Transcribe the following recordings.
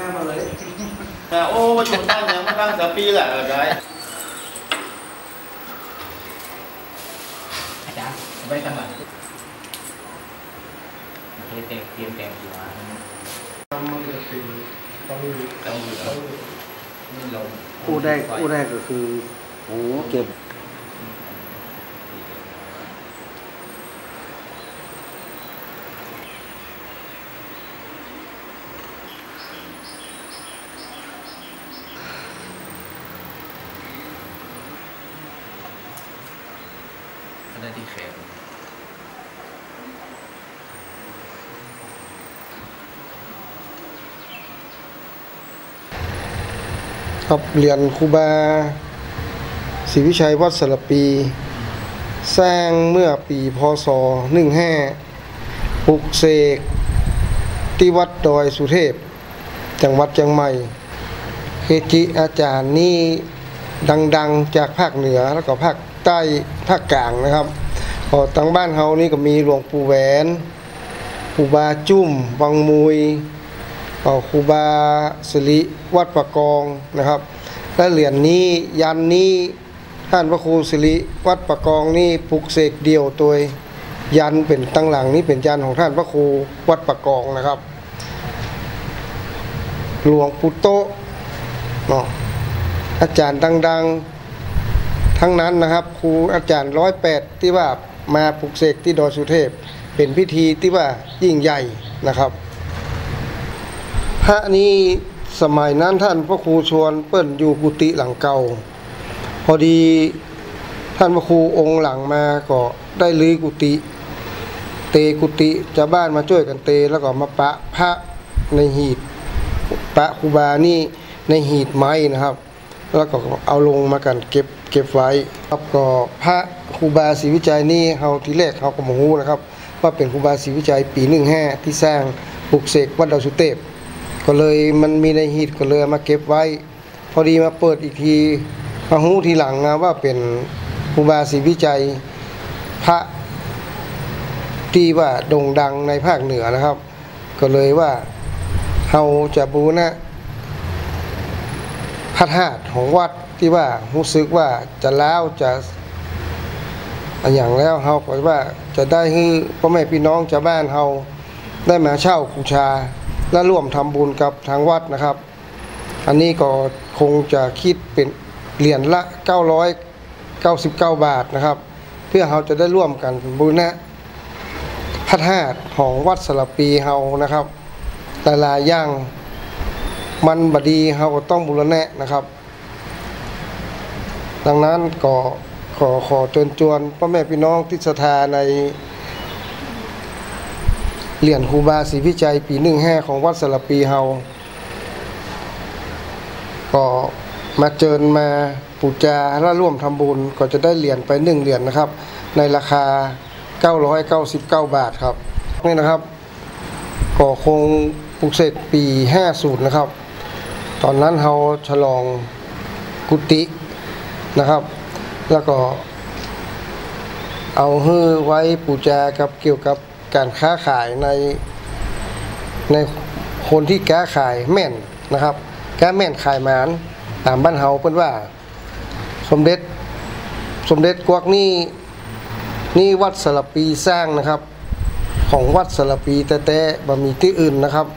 มาเลยโอ้มาจุดตั้งยังมาตั้งแต่ปีแหละไกด์อาจารย์ไปตั้งหลังเตรียมแกงหัวมันจะตีต้องนี่ลงคู่แรกก็คือโอ้เก็บได้ที่แขนครับเรียนครูบาศรีวิชัยวัดสระปีสร้างเมื่อปีพ.ศ. 15ปลุกเสกที่วัดดอยสุเทพจังหวัดเชียงใหม่เกจิอาจารย์นี่ดังๆจากภาคเหนือแล้วก็ภาคใต้ภาคกลางนะครับก็ทางบ้านเฮานี่ก็มีหลวงปู่แหวนครูบาจุ้มวังมุยครูบาสิริวัดประกองนะครับและเหรียญนี้ยันนี้ท่านพระครูสิริวัดประกองนี่ปลุกเสกเดียวตัวยันเป็นตั้งหลังนี้เป็นยันของท่านพระครูวัดประกองนะครับหลวงปู่โตเนาะอาจารย์ดังๆทั้งนั้นนะครับครูอาจารย์108ที่ว่ามาปลุกเสกที่ดอยสุเทพเป็นพิธีที่ว่ายิ่งใหญ่นะครับพระนี้สมัยนั้นท่านพระครูชวนเปิ้นอยู่กุฏิหลังเก่าพอดีท่านพระครูองค์หลังมาก็ได้ลื้อกุฏิเตกุฏิชาวบ้านมาช่วยกันเตแล้วก็มาปะพระในหีบปะครูบานี่ในหีบไม้นะครับแล้วก็เอาลงมากันเก็บไว้ครับก็พระครูบาศรีวิชัยนี่เฮาทีแรกเฮาก็บ่ฮู้นะครับว่าเป็นครูบาศรีวิชัยปี15ที่สร้างปลุกเสกวัดดอยสุเทพก็เลยมันมีในหีบก็เลยมาเก็บไว้พอดีมาเปิดอีกทีมาฮู้ทีหลังว่าเป็นครูบาศรีวิชัยพระที่ว่าโด่งดังในภาคเหนือนะครับก็เลยว่าเฮาจะบูรณะพระธาตุของวัดที่ว่ารู้สึกว่าจะแล้วจะอย่างแล้วเฮาก็ว่าจะได้ให้พ่อแม่พี่น้องชาวบ้านเฮาได้มาเช่าบูชาและร่วมทำบุญกับทางวัดนะครับอันนี้ก็คงจะคิดเป็นเหรียญละ999 บาทนะครับเพื่อเราจะได้ร่วมกันบูรณะพระธาตุของวัดสระปีเฮานะครับหลายๆอย่างมันบดีเฮาก็ต้องบูรณะนะครับดังนั้นก็ขอเชิญชวนพ่อแม่พี่น้องที่ศรัทธาในเหรียญครูบาศรีวิชัยปี15ของวัดสระปีเฮาก็มาเชิญมาบูชาและร่วมทำบุญก็จะได้เหรียญไป1เหรียญนะครับในราคา999 บาทครับนี่นะครับก็คงปลุกเสกปี50นะครับตอนนั้นเฮาฉลองกุฏินะครับแล้วก็เอาฮื้อไว้บูชากับเกี่ยวกับการค้าขายในคนที่ค้าขายแม่นนะครับค้าแม่นขายหมานตามบ้านเฮาเพิ่นว่าสมเด็จกวักนี่วัดสระปีสร้างนะครับของวัดสระปีแต่บ่มีที่อื่นนะครับ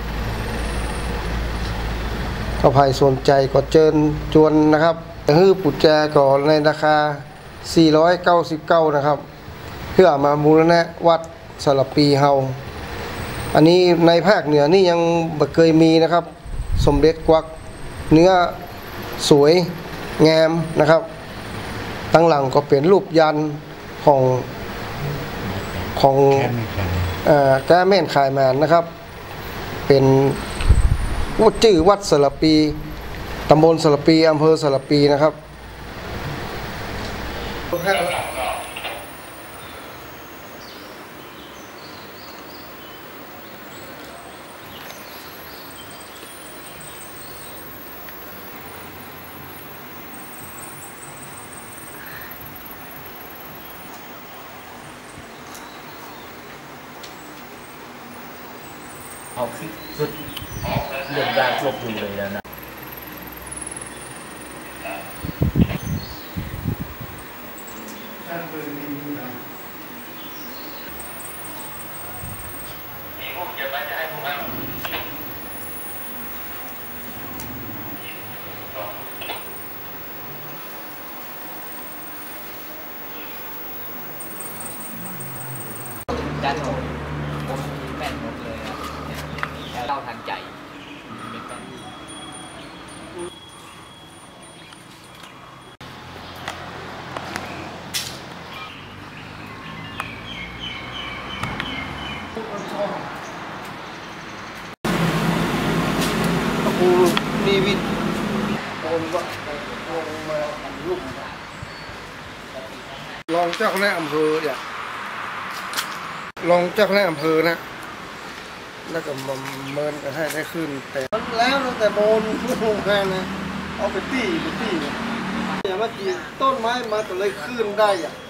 ถ้าใครสนใจก็เชิญชวนนะครับฮื้อบูชาก็ในราคา499นะครับเพื่อมาบูรณะวัดสระปีเฮาอันนี้ในภาคเหนือนี่ยังบ่เคยมีนะครับสมเด็จกวักเนื้อสวยงามนะครับตั้งหลังก็เป็นรูปยันของแก้แม่นขายมานนะครับเป็นชื่อวัดสระปีตำบลสระปีอำเภอสระปีนะครับเอาสุดเรื่องการควบคุมเลยนะด้านโน้นผมมีแป้นหมดเลยครับแล้วเล่าทันใจเป็นแป้นครูมีวิทย์โอนก็ลงมาลูกรองเจ้าคณะอำเภอเนี่ยรองเจ้าคณะอำเภอนะแล้วก็มาเมินกันให้ได้ขึ้นแต่แล้วตั้งแต่โบนลงแค่นะเอาไปตีเนี่ยอย่ามากี่ต้นไม้มาแต่เลยขึ้นได้อ่ะ